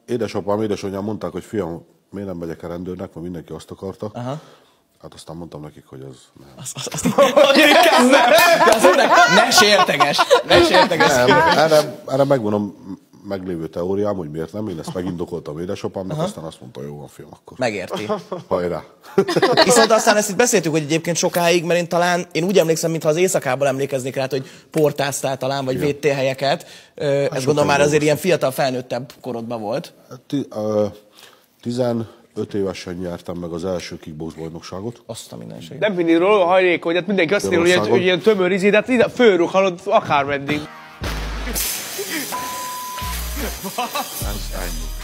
édesapám, édesanyám mondták, hogy fiam, miért nem megyek a rendőrnek, mert mindenki azt akarta. Aha. Hát aztán mondtam nekik, hogy az nem. Ne sérteges. Erre megvonom meglévő teóriám, hogy miért nem. Én ezt megindokoltam édesapámnak, aztán azt mondta, jó van, fiam, akkor. Megérti. Hajrá. Viszont aztán ezt itt beszéltük, hogy egyébként sokáig, mert én úgy emlékszem, mintha az éjszakában emlékeznék rá, hogy portáztál talán, vagy védtél helyeket. Ez gondolom már azért ilyen fiatal, felnőttebb korodban volt. 15 évesen nyertem meg az első kickbox bajnokságot. Azt a mindenséget. Nem mindig róla hajlékony, hát mindenki azt írja, hogy ilyen tömör izé, de hát ide fölrúghalod akármeddig. Ennyi.